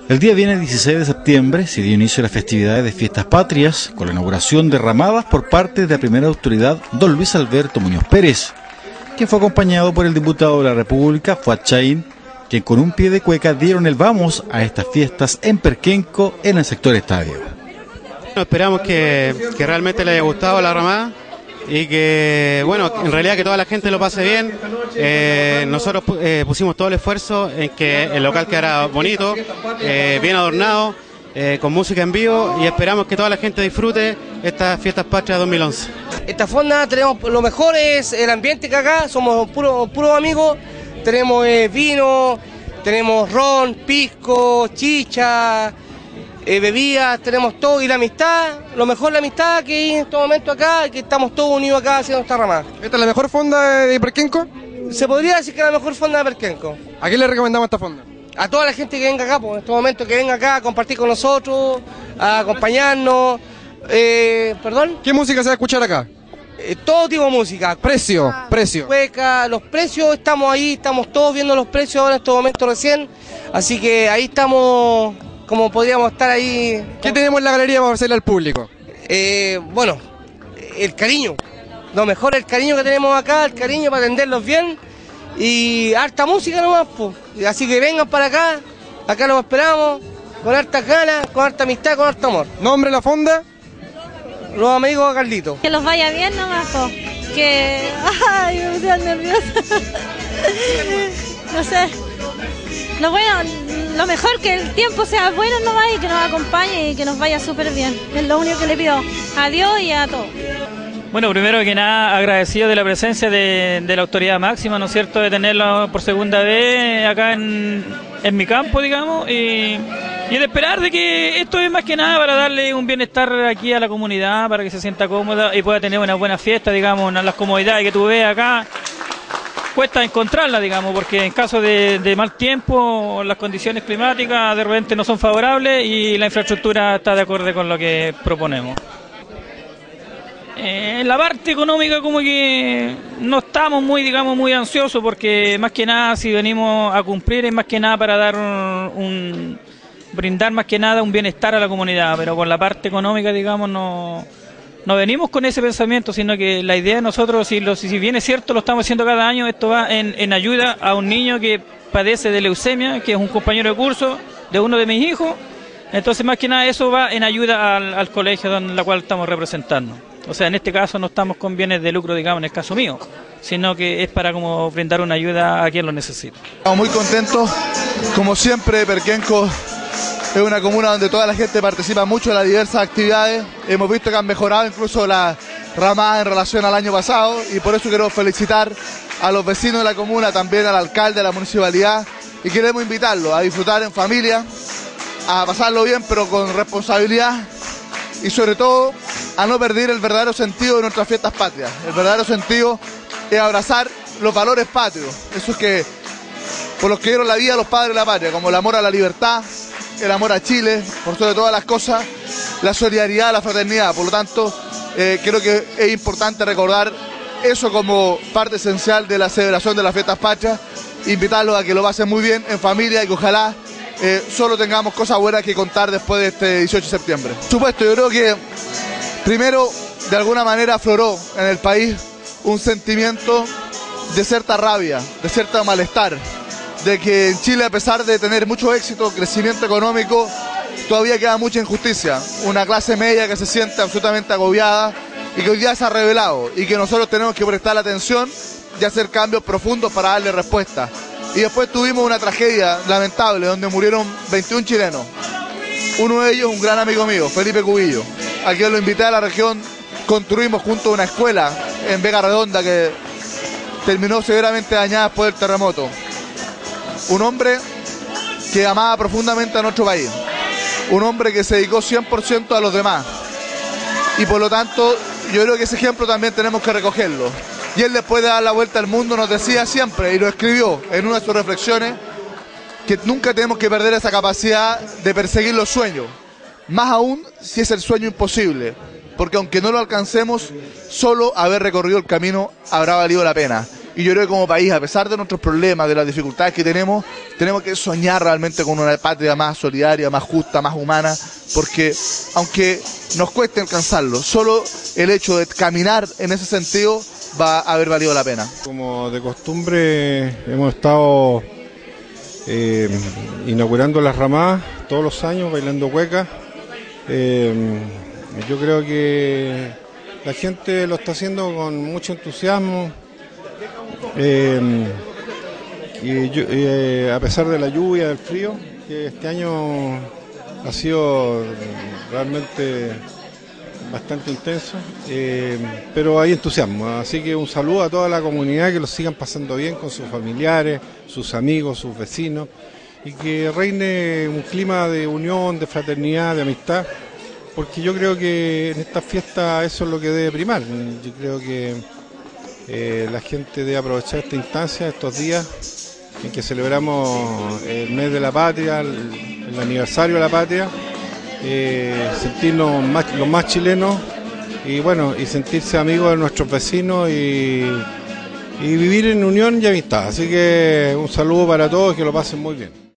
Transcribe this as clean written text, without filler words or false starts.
El día viernes 16 de septiembre se dio inicio a las festividades de Fiestas Patrias con la inauguración de ramadas por parte de la primera autoridad, don Luis Alberto Muñoz Pérez, quien fue acompañado por el diputado de la República, Fuad Chahín, quien con un pie de cueca dieron el vamos a estas fiestas en Perquenco, en el sector estadio. Esperamos que realmente le haya gustado la ramada y que, bueno, en realidad que toda la gente lo pase bien. Nosotros pusimos todo el esfuerzo en que el local quedara bonito, bien adornado, con música en vivo, y esperamos que toda la gente disfrute estas Fiestas Patrias 2011. Esta fonda tenemos lo mejor, es el ambiente que acá, somos puros amigos, tenemos vino, tenemos ron, pisco, chicha, bebidas, tenemos todo, y la amistad, lo mejor la amistad que hay en este momento acá, que estamos todos unidos acá haciendo esta ramada. ¿Esta es la mejor fonda de Perquenco? Se podría decir que es la mejor fonda de Perquenco. ¿A quién le recomendamos esta fonda? A toda la gente que venga acá, pues, en este momento que venga acá a compartir con nosotros, a acompañarnos. ¿Perdón? ¿Qué música se va a escuchar acá? Todo tipo de música. Precio. Cueca, los precios, estamos ahí, estamos todos viendo los precios ahora en este momento recién, así que ahí estamos, como podríamos estar ahí. ¿Qué tenemos en la galería para ofrecerle al público? Bueno, el cariño, lo mejor, el cariño que tenemos acá, el cariño para atenderlos bien, y harta música nomás, pues. Así que vengan para acá, acá los esperamos, con hartas ganas, con harta amistad, con harto amor. ¿Nombre de la fonda? Los amigos de Carlito. Que los vaya bien nomás, po. Que... Ay, me estoy nerviosa. No sé. Lo bueno, lo mejor que el tiempo sea bueno nomás y que nos acompañe y que nos vaya súper bien. Es lo único que le pido a Dios y a todos. Bueno, primero que nada, agradecido de la presencia de la autoridad máxima, ¿no es cierto?, de tenerlo por segunda vez acá en mi campo, digamos, y de esperar de que esto es más que nada para darle un bienestar aquí a la comunidad, para que se sienta cómoda y pueda tener una buena fiesta, digamos, las comodidades que tú ves acá. Cuesta encontrarlas, digamos, porque en caso de mal tiempo, las condiciones climáticas de repente no son favorables y la infraestructura está de acuerdo con lo que proponemos. En la parte económica como que no estamos muy ansiosos, porque más que nada si venimos a cumplir es más que nada para dar brindar más que nada un bienestar a la comunidad, pero con la parte económica, digamos, no venimos con ese pensamiento, sino que la idea de nosotros, si bien es cierto, lo estamos haciendo cada año, esto va en ayuda a un niño que padece de leucemia, que es un compañero de curso de uno de mis hijos. Entonces más que nada eso va en ayuda al colegio en la cual estamos representando. O sea, en este caso no estamos con bienes de lucro, digamos, en el caso mío, sino que es para como brindar una ayuda a quien lo necesita. Estamos muy contentos, como siempre. Perquenco es una comuna donde toda la gente participa mucho en las diversas actividades. Hemos visto que han mejorado incluso la ramada en relación al año pasado, y por eso quiero felicitar a los vecinos de la comuna, también al alcalde de la municipalidad, y queremos invitarlos a disfrutar en familia, a pasarlo bien pero con responsabilidad, y sobre todo a no perder el verdadero sentido de nuestras fiestas patrias. El verdadero sentido es abrazar los valores patrios, esos que por los que dieron la vida los padres de la patria, como el amor a la libertad, el amor a Chile, por sobre todas las cosas, la solidaridad, la fraternidad. Por lo tanto, creo que es importante recordar eso como parte esencial de la celebración de las fiestas patrias, invitarlos a que lo pasen muy bien en familia y que ojalá solo tengamos cosas buenas que contar después de este 18 de septiembre. Por supuesto, yo creo que primero, de alguna manera afloró en el país un sentimiento de cierta rabia, de cierto malestar, de que en Chile, a pesar de tener mucho éxito, crecimiento económico, todavía queda mucha injusticia. Una clase media que se siente absolutamente agobiada y que hoy día se ha revelado, y que nosotros tenemos que prestar atención y hacer cambios profundos para darle respuesta. Y después tuvimos una tragedia lamentable donde murieron 21 chilenos. Uno de ellos, un gran amigo mío, Felipe Cubillo, a quien lo invité a la región. Construimos junto a una escuela en Vega Redonda que terminó severamente dañada después del terremoto. Un hombre que amaba profundamente a nuestro país, un hombre que se dedicó 100% a los demás, y por lo tanto yo creo que ese ejemplo también tenemos que recogerlo. Y él, después de dar la vuelta al mundo, nos decía siempre, y lo escribió en una de sus reflexiones, que nunca tenemos que perder esa capacidad de perseguir los sueños, más aún si es el sueño imposible, porque aunque no lo alcancemos, solo haber recorrido el camino habrá valido la pena. Y yo creo que como país, a pesar de nuestros problemas, de las dificultades que tenemos que soñar realmente con una patria más solidaria, más justa, más humana, porque aunque nos cueste alcanzarlo, solo el hecho de caminar en ese sentido va a haber valido la pena. Como de costumbre hemos estado inaugurando las ramadas todos los años, bailando cueca. Yo creo que la gente lo está haciendo con mucho entusiasmo. A pesar de la lluvia, del frío, que este año ha sido realmente bastante intenso, pero hay entusiasmo, así que un saludo a toda la comunidad, que lo sigan pasando bien con sus familiares, sus amigos, sus vecinos, y que reine un clima de unión, de fraternidad, de amistad, porque yo creo que en esta fiesta eso es lo que debe primar. Yo creo que la gente debe aprovechar esta instancia, estos días en que celebramos el mes de la patria, el aniversario de la patria, sentirnos los más chilenos y bueno, y sentirse amigos de nuestros vecinos y vivir en unión y amistad. Así que un saludo para todos, que lo pasen muy bien.